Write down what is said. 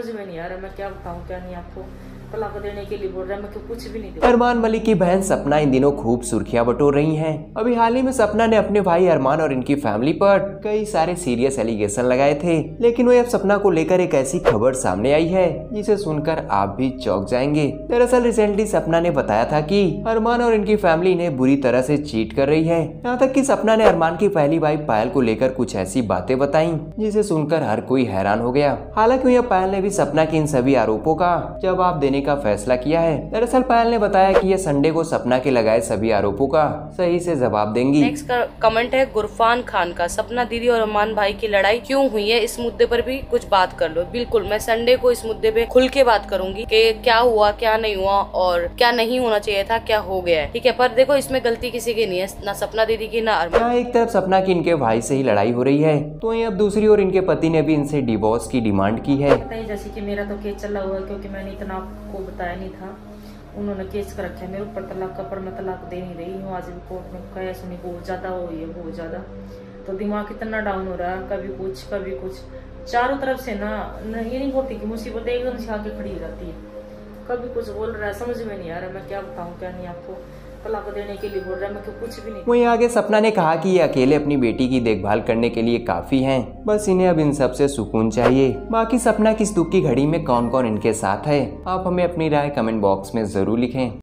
समझ में नहीं आ रहा, मैं क्या बताऊं क्या नहीं आपको। तलाक देने के लिए बोल रहा है, मैं कुछ भी नहीं दूं। अरमान मलिक की बहन सपना इन दिनों खूब सुर्खियां बटोर रही हैं। अभी हाल ही में सपना ने अपने भाई अरमान और इनकी फैमिली पर कई सारे सीरियस एलिगेशन लगाए थे, लेकिन वही अब सपना को लेकर एक ऐसी खबर सामने आई है जिसे सुनकर आप भी चौंक जाएंगे। दरअसल रिसेंटली सपना ने बताया था कि अरमान और इनकी फैमिली इन्हें बुरी तरह से चीट कर रही है। यहाँ तक कि सपना ने अरमान की पहली वाइफ पायल को लेकर कुछ ऐसी बातें बताई जिसे सुनकर हर कोई हैरान हो गया। हालांकि पायल ने भी सपना के इन सभी आरोपों का जवाब देने का फैसला किया है। दरअसल पायल ने बताया कि ये संडे को सपना के लगाए सभी आरोपों का सही से जवाब देंगी। नेक्स्ट कमेंट है गुरफान खान का, सपना दीदी और अरमान भाई की लड़ाई क्यों हुई है, इस मुद्दे पर भी कुछ बात कर लो। बिल्कुल, मैं संडे को इस मुद्दे पे खुल के बात करूंगी कि क्या हुआ क्या नहीं हुआ और क्या नहीं होना चाहिए था, क्या हो गया है, ठीक है। पर देखो, इसमें गलती किसी की नहीं है, ना सपना दीदी की ना अरमान। एक तरफ सपना की इनके भाई से ही लड़ाई हो रही है, तो वहीं अब दूसरी ओर इनके पति ने भी इनसे डिवोर्स की डिमांड की है। जैसे कि मेरा तो केस चला हुआ है, क्योंकि मैंने इतना आपको बताया नहीं था। उन्होंने केस कर रखा है मेरे ऊपर तलाक का, पर मैं तलाक दे नहीं रही हूँ। आज भी कोर्ट में कहा सुनी बहुत ज्यादा हो रही है, बहुत ज्यादा। तो दिमाग इतना डाउन हो रहा है, कभी कुछ कभी कुछ, चारों तरफ से ना ये नहीं होती कि मुसीबत एकदम से आके खड़ी हो जाती है। कभी कुछ बोल रहा है, समझ में नहीं आ रहा, मैं क्या बताऊँ क्या नहीं आपको। तलाक देने के लिए बोल रहा है, मैं कुछ भी नहीं। वहीं आगे सपना ने कहा कि ये अकेले अपनी बेटी की देखभाल करने के लिए काफी हैं, बस इन्हें अब इन सब से सुकून चाहिए। बाकी सपना की इस दुख की घड़ी में कौन कौन इनके साथ है, आप हमें अपनी राय कमेंट बॉक्स में जरूर लिखें।